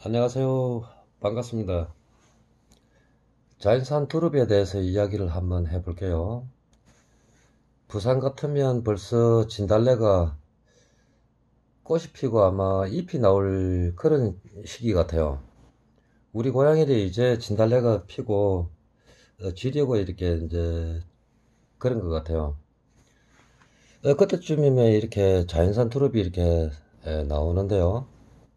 안녕하세요. 반갑습니다. 자연산 두릅에 대해서 이야기를 한번 해볼게요. 부산 같으면 벌써 진달래가 꽃이 피고 아마 잎이 나올 그런 시기 같아요. 우리 고향에 이제 진달래가 피고 지려고 이렇게 이제 그런 것 같아요. 그때쯤이면 이렇게 자연산 두릅이 이렇게 나오는데요.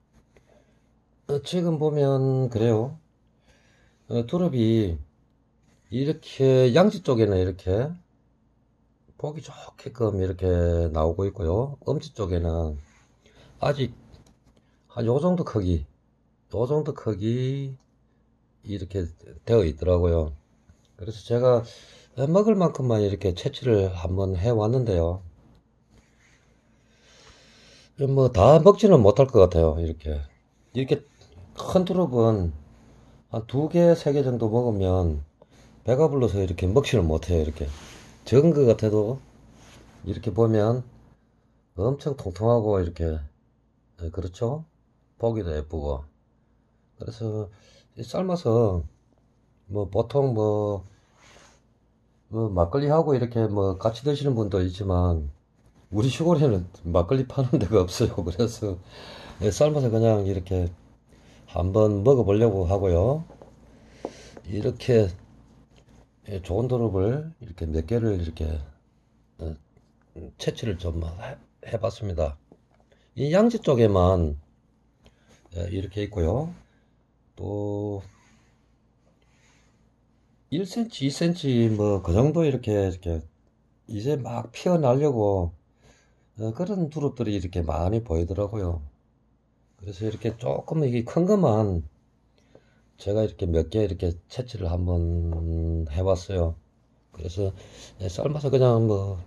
지금 보면 그래요. 두릅이 이렇게 양지 쪽에는 이렇게 보기 좋게끔 이렇게 나오고 있고요. 엄지 쪽에는 아직 한 요 정도 크기, 요 정도 크기 이렇게 되어 있더라고요. 그래서 제가 먹을 만큼만 이렇게 채취를 한번 해 왔는데요. 뭐 다 먹지는 못할 것 같아요. 이렇게 큰 두릅은 한 두 개, 세 개 정도 먹으면 배가 불러서 이렇게 먹지를 못해요. 이렇게 적은 것 같아도 이렇게 보면 엄청 통통하고 이렇게 그렇죠? 보기도 예쁘고. 그래서 삶아서 뭐 보통 뭐 막걸리하고 이렇게 뭐 같이 드시는 분도 있지만 우리 시골에는 막걸리 파는 데가 없어요. 그래서 삶아서 그냥 이렇게 한번 먹어보려고 하고요. 이렇게 좋은 도릅을 이렇게 몇 개를 이렇게 어, 채취를 좀 해봤습니다. 이 양지 쪽에만 이렇게 있고요. 또 1cm, 2cm 뭐 그 정도 이렇게 이제 막 피어나려고 그런 두릅들이 이렇게 많이 보이더라고요. 그래서 이렇게 조금 이게 큰 것만 제가 이렇게 몇 개 이렇게 채취를 한번 해봤어요. 그래서 삶아서 그냥 뭐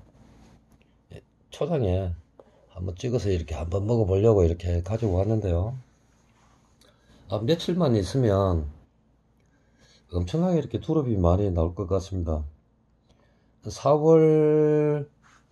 초장에 한번 찍어서 이렇게 한번 먹어보려고 이렇게 가지고 왔는데요. 며칠만 있으면 엄청나게 이렇게 두릅이 많이 나올 것 같습니다. 4월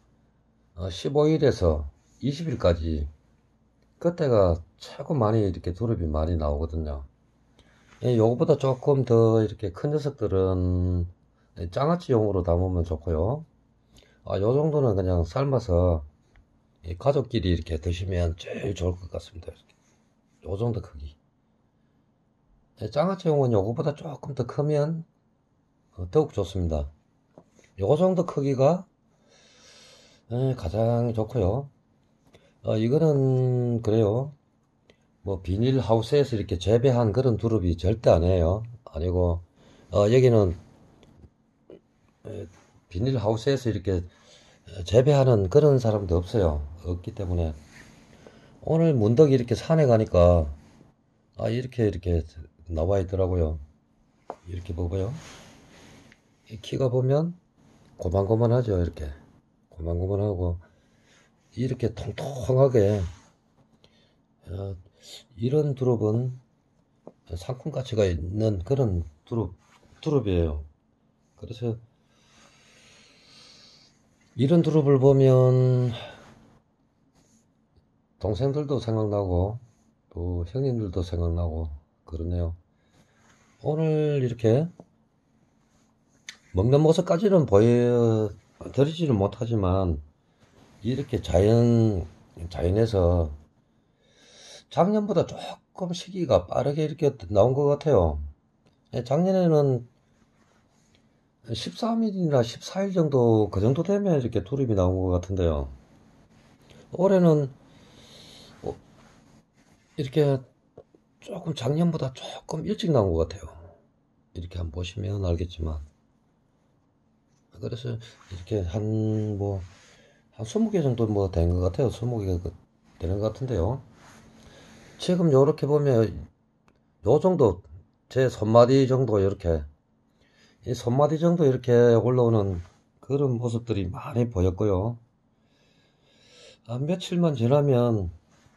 15일에서 20일까지 그때가 최고 많이 이렇게 두릅이 많이 나오거든요. 요거보다 조금 더 이렇게 큰 녀석들은 장아찌용으로 담으면 좋고요. 요 정도는 그냥 삶아서 가족끼리 이렇게 드시면 제일 좋을 것 같습니다. 요 정도 크기. 장아찌용은 요거보다 조금 더 크면 더욱 좋습니다. 요 정도 크기가 가장 좋고요. 이거는 그래요. 뭐 비닐하우스에서 이렇게 재배한 그런 두릅이 절대 아니에요. 아니고 여기는 비닐하우스에서 이렇게 재배하는 그런 사람도 없어요. 없기 때문에 오늘 문득 이렇게 산에 가니까 이렇게 나와 있더라고요. 이렇게 보고요. 이 키가 보면 고만고만하죠. 이렇게 고만고만하고 이렇게 통통하게 어, 이런 두릅은 상품 가치가 있는 그런 두릅이에요. 그래서 이런 두릅을 보면 동생들도 생각나고 또 형님들도 생각나고 그러네요. 오늘 이렇게 먹는 모습까지는 보여드리지는 못하지만 이렇게 자연에서 작년보다 조금 시기가 빠르게 이렇게 나온 것 같아요. 작년에는 13일이나 14일 정도 그 정도 되면 이렇게 두릅이 나온 것 같은데요. 올해는 이렇게 조금 작년보다 조금 일찍 나온 것 같아요. 이렇게 한번 보시면 알겠지만. 그래서 이렇게 한 20개 정도 뭐 된 것 같아요. 20개 되는 것 같은데요. 지금 요렇게 보면 요 정도, 제 손마디 정도 이렇게, 이 손마디 정도 이렇게 올라오는 그런 모습들이 많이 보였고요. 며칠만 지나면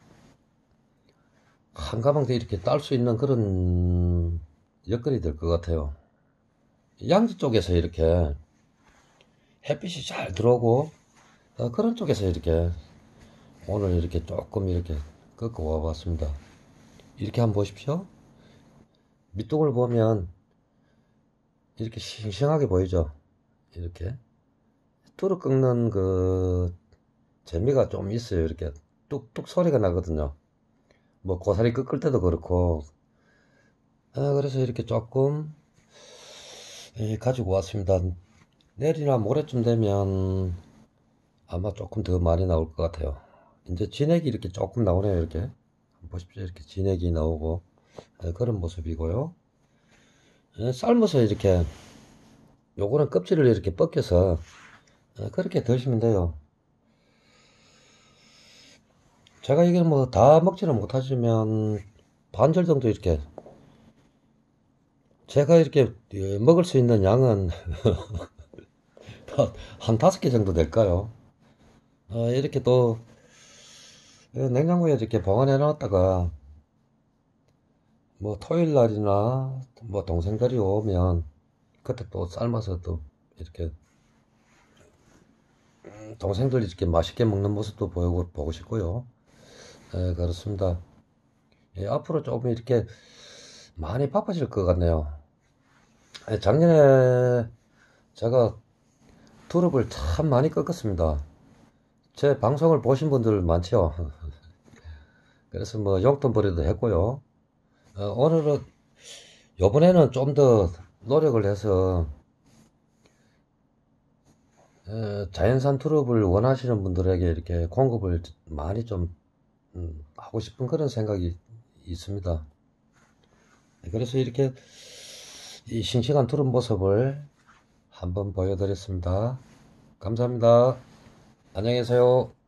한가방도 이렇게 딸 수 있는 그런 여건이 될 것 같아요. 양지 쪽에서 이렇게 햇빛이 잘 들어오고 그런 쪽에서 이렇게 오늘 이렇게 조금 이렇게 꺾어 와 봤습니다. 이렇게 한번 보십시오. 밑둥을 보면 이렇게 싱싱하게 보이죠. 이렇게 뚜루 꺾는 그 재미가 좀 있어요. 이렇게 뚝뚝 소리가 나거든요. 뭐 고사리 꺾을 때도 그렇고. 그래서 이렇게 조금 가지고 왔습니다. 내일이나 모레쯤 되면 아마 조금 더 많이 나올 것 같아요. 이제 진액이 이렇게 조금 나오네요. 이렇게 한번 보십시오. 이렇게 진액이 나오고 그런 모습이고요. 삶아서 이렇게 요거는 껍질을 이렇게 벗겨서 그렇게 드시면 돼요. 제가 이게 뭐 다 먹지는 못하지만 반절 정도 이렇게 제가 이렇게 먹을 수 있는 양은 한 5개 정도 될까요? 이렇게 또 냉장고에 이렇게 보관해 놨다가 뭐 토요일 날이나 뭐 동생들이 오면 그때 또 삶아서 또 이렇게 동생들 이렇게 맛있게 먹는 모습도 보고 싶고요. 그렇습니다. 앞으로 조금 이렇게 많이 바빠질 것 같네요. 작년에 제가 두릅을 참 많이 꺾었습니다. 제 방송을 보신 분들 많죠. 그래서 뭐 용돈벌이도 했고요. 오늘은 요번에는 좀 더 노력을 해서 자연산 두릅을 원하시는 분들에게 이렇게 공급을 많이 좀 하고 싶은 그런 생각이 있습니다. 그래서 이렇게 이 싱싱한 두릅 모습을 한번 보여드렸습니다. 감사합니다. 안녕히 계세요.